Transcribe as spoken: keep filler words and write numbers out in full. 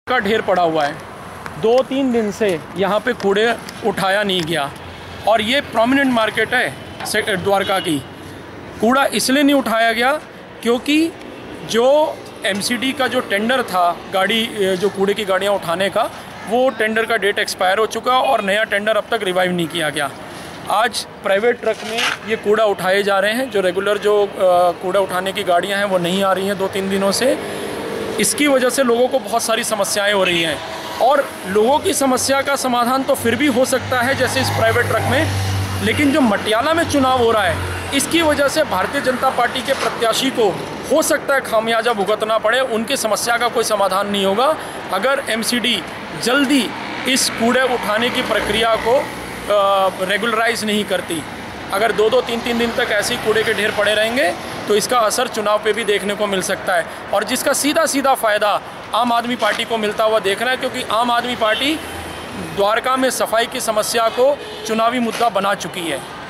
का ढेर पड़ा हुआ है। दो तीन दिन से यहाँ पे कूड़े उठाया नहीं गया और ये प्रोमिनेंट मार्केट है द्वारका की। कूड़ा इसलिए नहीं उठाया गया क्योंकि जो एमसीडी का जो टेंडर था गाड़ी जो कूड़े की गाड़ियाँ उठाने का, वो टेंडर का डेट एक्सपायर हो चुका और नया टेंडर अब तक रिवाइव नहीं किया गया। आज प्राइवेट ट्रक में ये कूड़ा उठाए जा रहे हैं। जो रेगुलर जो कूड़ा उठाने की गाड़ियाँ हैं वो नहीं आ रही हैं दो तीन दिनों से। इसकी वजह से लोगों को बहुत सारी समस्याएं हो रही हैं और लोगों की समस्या का समाधान तो फिर भी हो सकता है जैसे इस प्राइवेट ट्रक में, लेकिन जो मटियाला में चुनाव हो रहा है इसकी वजह से भारतीय जनता पार्टी के प्रत्याशी को हो सकता है खामियाजा भुगतना पड़े। उनकी समस्या का कोई समाधान नहीं होगा अगर एमसीडी जल्दी इस कूड़े उठाने की प्रक्रिया को रेगुलराइज नहीं करती। अगर दो दो तीन तीन दिन तक ऐसे ही कूड़े के ढेर पड़े रहेंगे तो इसका असर चुनाव पे भी देखने को मिल सकता है और जिसका सीधा सीधा फ़ायदा आम आदमी पार्टी को मिलता हुआ देख रहा है, क्योंकि आम आदमी पार्टी द्वारका में सफाई की समस्या को चुनावी मुद्दा बना चुकी है।